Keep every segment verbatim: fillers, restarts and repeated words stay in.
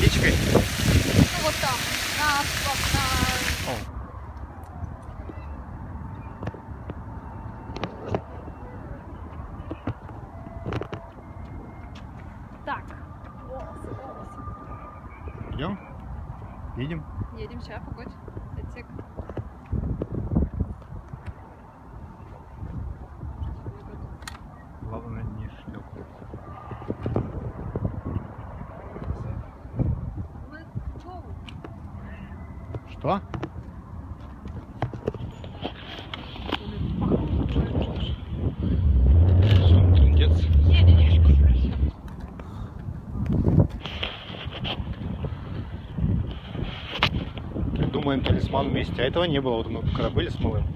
речкой? Ну вот там, на... на... О. Так, волосы, волосы. Идем? Едем? Едем, сейчас, погодь. Отсек. Главное не шлеп. Что? Трындец. Придумаем талисман вместе. А этого не было, вот мы когда были с малым.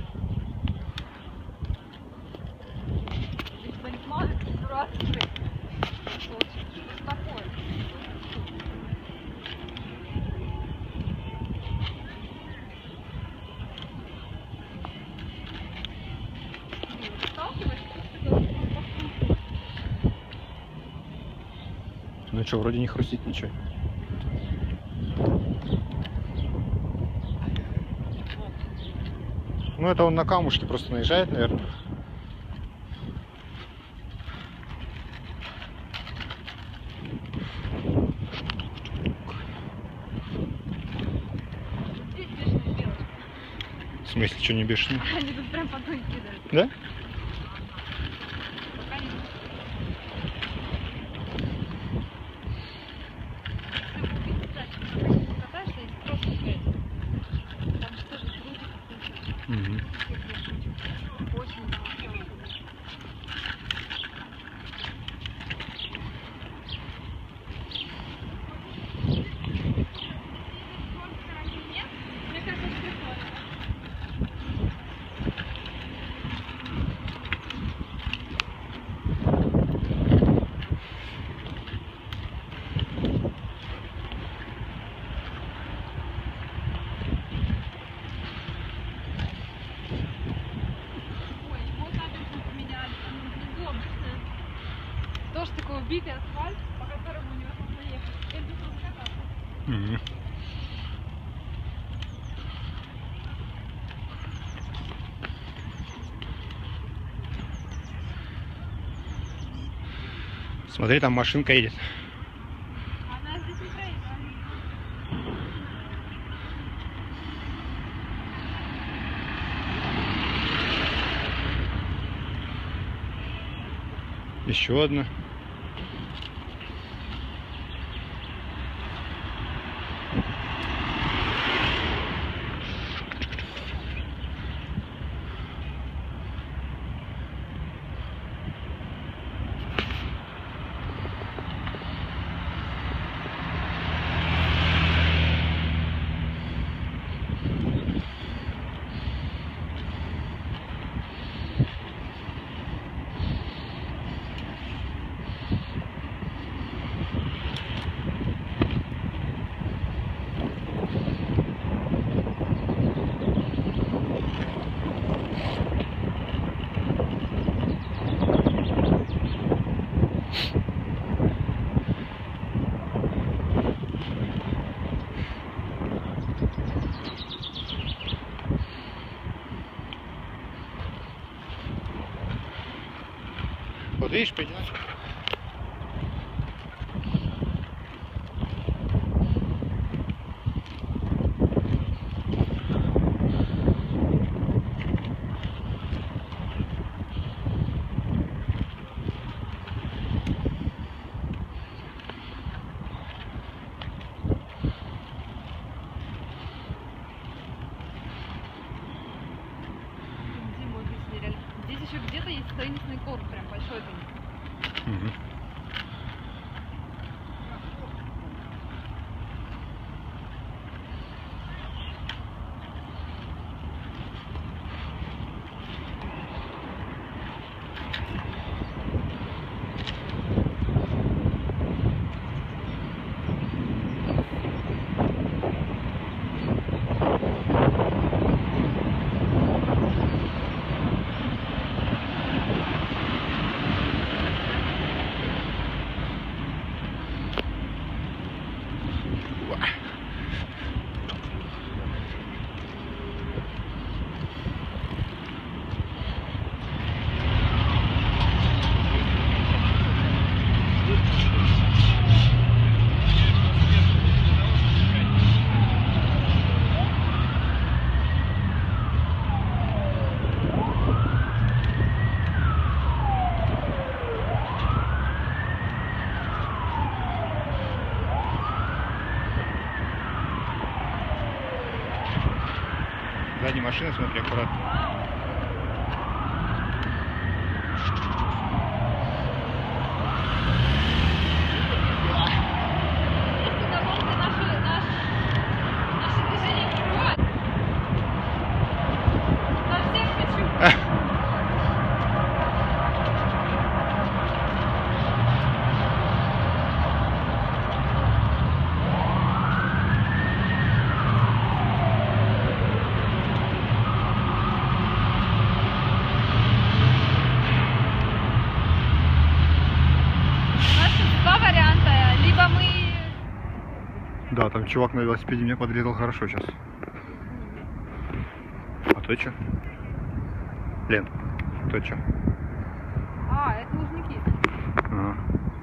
Ну что, вроде не хрустит ничего. Ну это он на камушки просто наезжает, наверное. В смысле, что не бешеный? Они тут прям под ноги кидают. Да? Тоже такой убитый асфальт, по которому невозможно ехать. Теперь без раскататься. Mm-hmm. Смотри, там машинка едет. Она здесь не стоит, Еще одна. Вот видишь, пойдешь. здесь еще где-то есть теннисный корт, прям большой теннисный. Угу. Сзади машины, смотри, аккуратно. Да, там чувак на велосипеде меня подрезал хорошо сейчас. А то что? Лен, то что? А, это Лужники. Ага.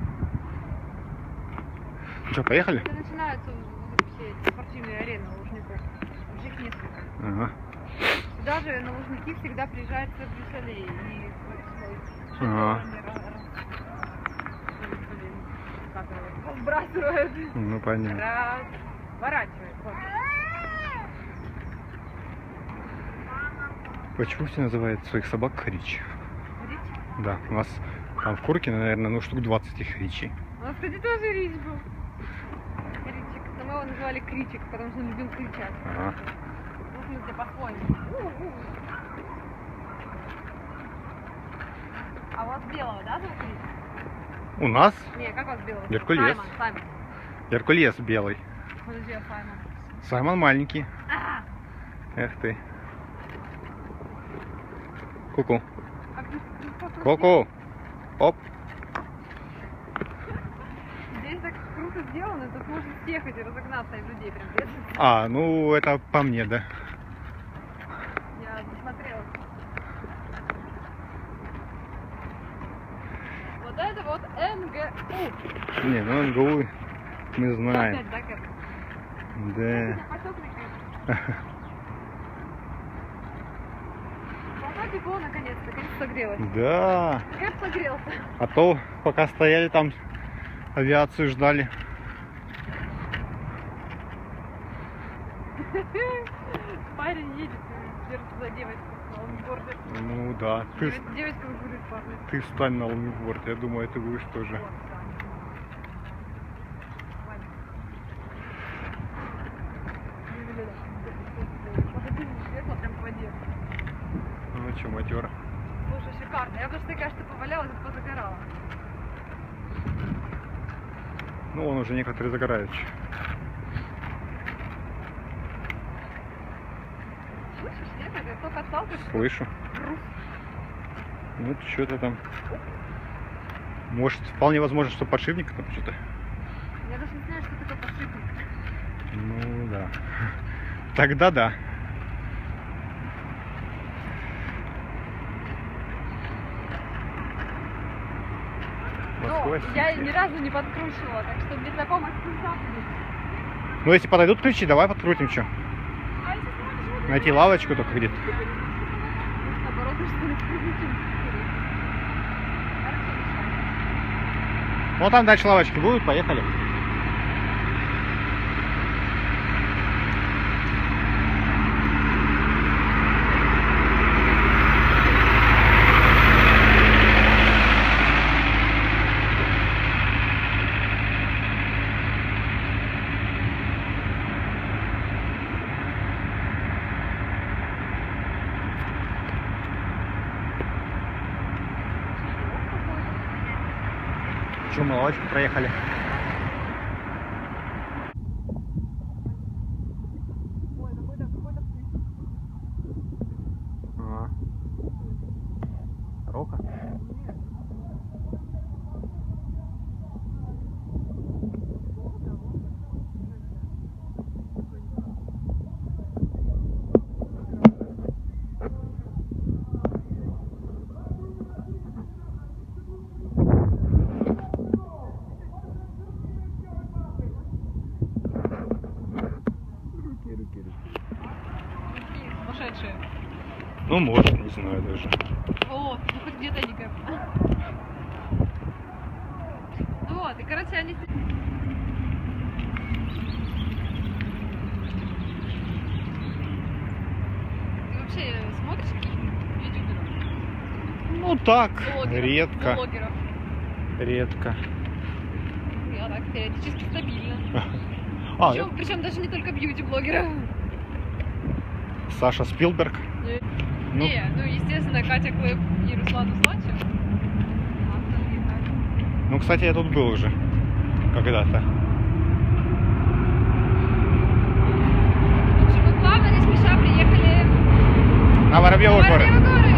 Что, поехали? Это начинаются все эти спортивные арены Лужников. Их несколько. Ага. Сюда же на Лужники всегда приезжает Брюсселей и Ага. Сбрасывают. Ну понятно. Разворачивают. Вот. Почему все называют своих собак Ричи? Рич? Да, у нас там в Куркино, наверное, ну штук двадцать их Ричи. У нас, кстати, тоже Рич был. Кричик. Но мы его называли Кричик, потому что он любил кричать. Ага. Ну, в смысле, по-своему. А у вас белого, да, зовут Рич? У нас Не, как вас белого? Геркулес. Саймон, Саймон. Геркулес белый. Подожди, а Саймон? Саймон маленький. А! Эх ты. Ку-ку. А ты- ты просто- Ку-ку. Оп. Здесь так круто сделано, тут можно съехать и разогнаться из людей прям без. А, ну это по мне, да. Я посмотрела. Вот это вот эн гэ у. Не, ну эн гэ у мы знаем. Опять, да, Кэп? Да. Пока тепло, наконец-то, конечно, согрелась. Да. Кэп согрелся. А то пока стояли там, авиацию ждали. Парень едет и держится за девочку на лонгборде. Ну да. Ты, Девочка девочка выгуливает парня. ты встань на лонгборд, я думаю, ты будешь тоже. Вот, да. Ваня. Посадили светло прям по воде. Ну что, матера. Слушай, шикарно. Я даже такая, что повалялась и позагорала. Ну вон уже некоторые загорают. Слышишь, нет? Я только отталкиваюсь. Слышу. Хруст. Ну что-то там. Может, вполне возможно, что подшипник там что-то. Я даже не знаю, что такое подшипник. Ну да. Тогда да. Но Москва, я Сити. ни разу не подкручивала, так что без знакомых пульсаций. Ну если подойдут ключи, давай подкрутим что. А если смотришь, вот Найти лавочку только где-то. наоборот, что ли, прикрутим. Хорошо, решаем. Ну там дальше лавочки будут, поехали. Че, мы лавочку проехали. Ой, какой-то, какой-то птиц. Ага. Рока? Нет. Ну, может, не знаю даже. Вот, ну хоть где-то не кэп. Ну вот, и короче, они... Ты вообще смотришь каких-нибудь ютуберов? Ну так, Блогеров, редко, блогеров. редко. Я так периодически стабильно. А, Причем, причем даже не только бьюти-блогеров. Саша Спилберг. Не, Ну. не, ну естественно, Катя Клэп и Руслан Услачев. А остальные так. Ну, кстати, я тут был уже когда-то. В общем, мы плавно, не спеша приехали На Воробьевы на горы. Воробьевы горы.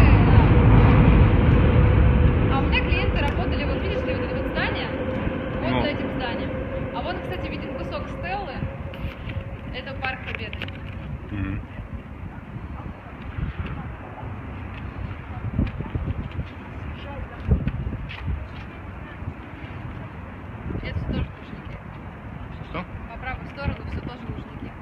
А у меня клиенты работали, вот видишь ли, вот это вот здание, вот Ну. за этим зданием. А вон, кстати, виден кусок стеллы. Это парк Победы. Мгм. Это все тоже лужники. Что? По правую сторону все тоже лужники.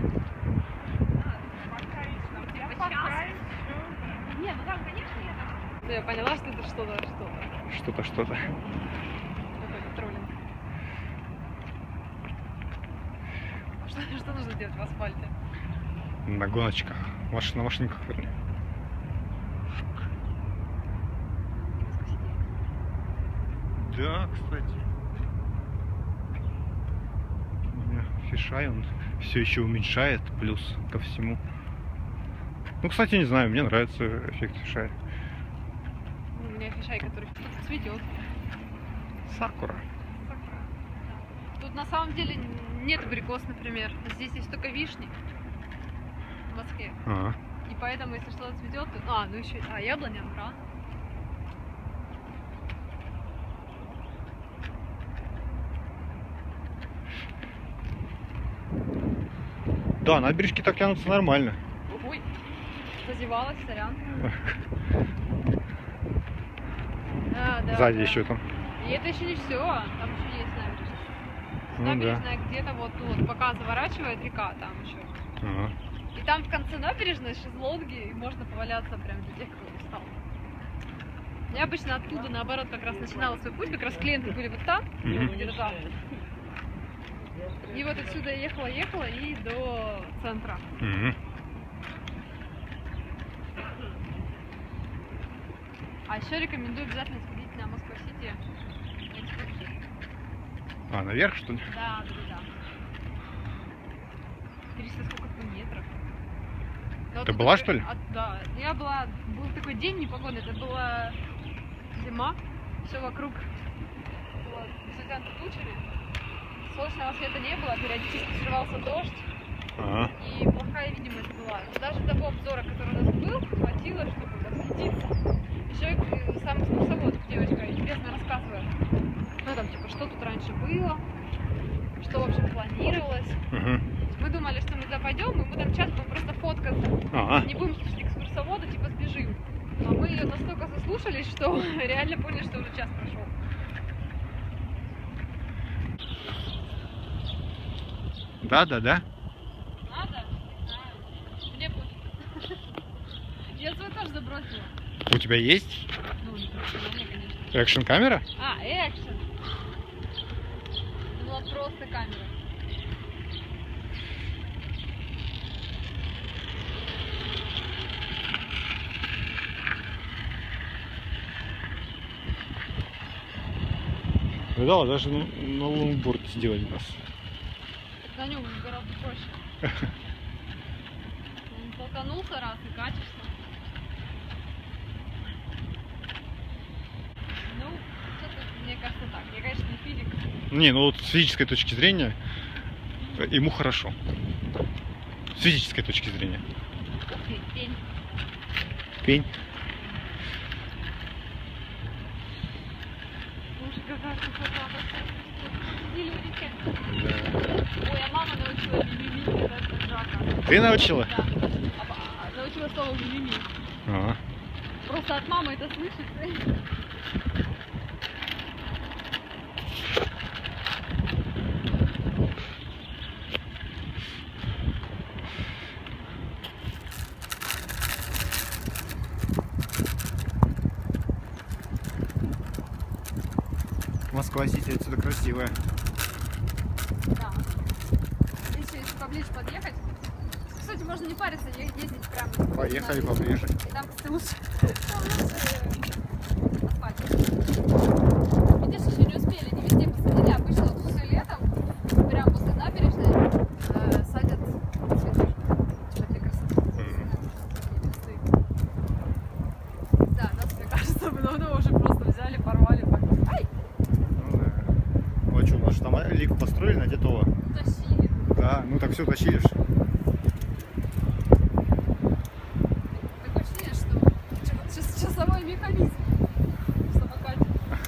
Не, ну там, конечно, я там... Я поняла, что это что-то, что-то. Что-то, что-то. Какой-то троллинг. Что, что нужно делать в асфальте? На гоночках. Маш... На машинках, вернее. Да, кстати. У меня фишай, он все еще уменьшает, плюс ко всему. Ну, кстати, не знаю, мне нравится эффект фишая. Ну, у меня фишай, который цветет. Сакура. Тут на самом деле нет абрикос, например. Здесь есть только вишни в Москве. Ага. И поэтому, если что-то цветет, то... А, ну еще... А, яблоня, рано. Да, набережки так тянутся нормально. Ой, зазевалась, сорян. Да, да, Сзади да. еще там. И это еще не все, там еще есть набережная. Ну Набережная где-то вот, ну, вот пока заворачивает река, там еще. Ага. И там в конце набережной шезлонги, и можно поваляться прям для тех, кто устал. Я обычно оттуда, наоборот, как раз начинала свой путь, как раз клиенты были вот там, Мгм. где-то там. И вот отсюда ехала-ехала и до центра. Мгм. А еще рекомендую обязательно сходить на Москва-Сити. А, наверх, что ли? Да, да, да. триста сколько-то метров. Но Ты тут была, такой- что ли? а, да. Я была... Был такой день непогодный, это была зима. Все вокруг было затянуто тучами. Солнечного света не было, периодически срывался дождь. Ага. И плохая видимость была. Но даже того обзора, который у нас был, хватило, чтобы восхититься. Еще и сам экскурсовод, девочка, интересно рассказывает. Ну там типа, что тут раньше было, что вообще планировалось. Угу. Мы думали, что мы туда пойдем, и мы там час будем просто фоткаться. Ага. Не будем слушать экскурсовода, типа сбежим. А мы ее настолько заслушались, что реально поняли, что уже час прошел. Да, да, да. Надо? Не знаю. Мне пофиг. Я свой тоже забросила. У тебя есть Ну, не профессиональная, конечно. экшн камера? А, экшен. Была просто камера. Видала, даже на, на лонгборд сделать нас. На нем гораздо проще. Он толканулся раз и катишься. Ну, что-то, мне кажется, так. Я, конечно, не физик. Не, ну вот с физической точки зрения э, ему хорошо. С физической точки зрения. Ух ты, пень. Пень. Слушай, какая красота. Сидели в реке. Да. Ой, а мама научила мимими, это Жака. Ты научила? Да. А, а, научила слово мимими. Ага. Просто от мамы это слышится. сквозить отсюда красивая. Да. Еще если поближе подъехать. Кстати, можно не париться, ездить прямо. Поехали поближе. И там, кстати, лучше. Там лучше асфальт. Видишь, еще не успели, не везде посадили. Обычно вот все летом, прямо возле набережной, э, садят цветы. Типа для красоты. Да, нас, мне кажется, мы давно уже просто взяли, порвали. Так. Ай! Ну да. Вот что, у нас же там лику построили на Титова. Тащили. Да, ну так все тащили ж. Такое ощущение, что часовой механизм в самокате.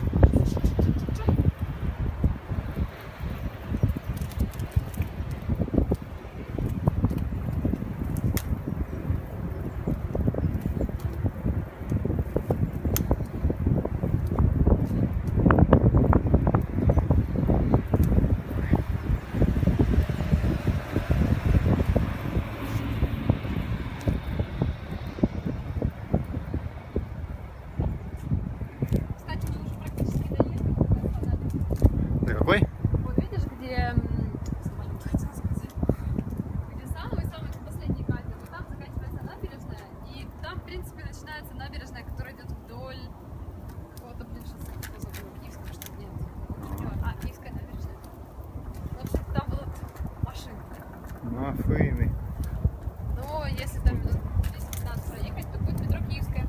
Какой? Вот видишь, где м, самолет, хотела сказать, где самый-самый последний катер, вот там заканчивается набережная, и там, в принципе, начинается набережная, которая идет вдоль какого-то, блин, шоссе, кто забыл, Киевского, что ли, нет, а, Киевская набережная. В общем, там будут машины. Ну, фейны. Но если там минут десять-пятнадцать проехать, то будет метро Киевская.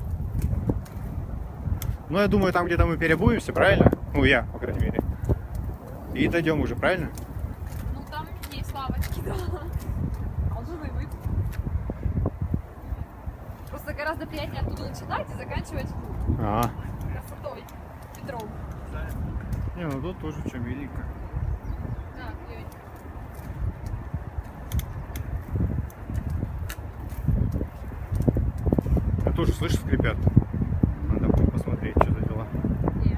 Ну, я думаю, там где-то мы перебуемся, правильно? Ну, я, по крайней мере. И дойдем уже, правильно? Ну, там есть лавочки, да. Должны быть. Просто гораздо приятнее оттуда начинать и заканчивать А, красотой, Петром. не, ну тут тоже что миленько. Да, клевенько. Я тоже, слышишь, скрипят. Надо будет посмотреть, что за дела. Не.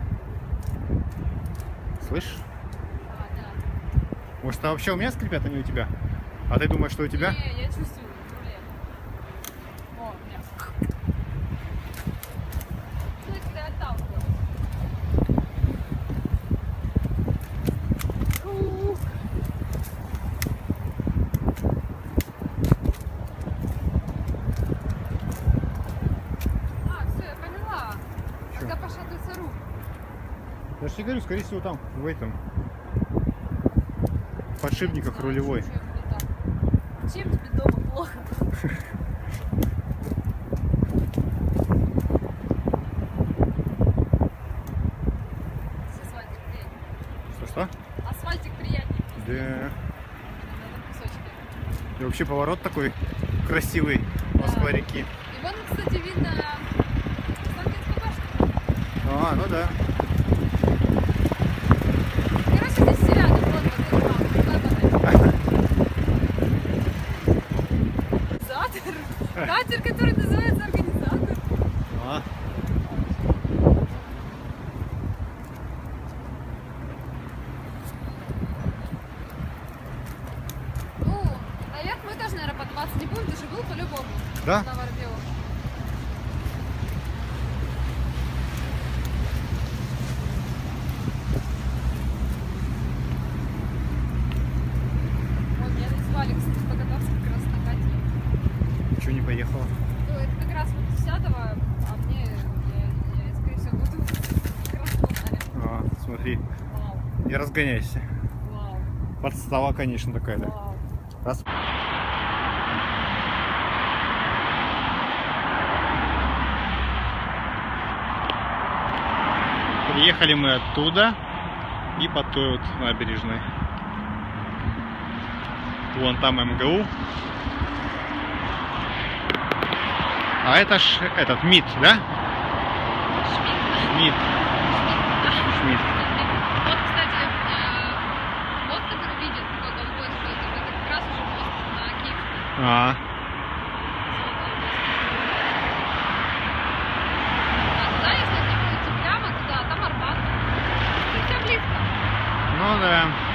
Слышишь? А, да. Может, а вообще у меня скрипят, а не у тебя? А ты думаешь, что у тебя? Не, я чувствую в руле. О, у меня. Слышь, ты отталкиваешь. Ух. А, все, я поняла. Чё? Когда пошатывается руль. Я же тебе говорю, скорее всего, там, в этом в подшипниках Я не знаю, рулевой. чё- чё я буду так. Чем тебе дома плохо? Асфальтик приятнее. Что-что? Асфальтик приятнее. Да. На этом кусочке. И вообще поворот такой красивый, Да. Москва-реки. И вон, кстати, видно Останкинскую башню. А, ну да. Короче, здесь все рядом. Вот, вот, вот, вот. Организатор. Катер, который называется организатор. А. Ну, наверх мы тоже, наверное, подниматься не будем. Ты же был по-любому. Да? На Воробьеву. Вот, меня назвали, кстати, покататься как раз на катере. Чего не поехала? Ну, это как раз вот десятого, а мне, я, я, скорее всего, буду как раз в финале. А, смотри, Вау, не разгоняйся. вау, Подстава, конечно, такая, да. вау. Раз. Приехали мы оттуда и по той вот набережной. Вон там эм гэ у. А это ж этот МИД, да? МИД. Шмидт. Вот, кстати, э, мост, который видит, как он будет, что это, это как раз уже мост на Киевскую. А, А туда, если идти прямо туда, там Арбат. Все близко. ну да.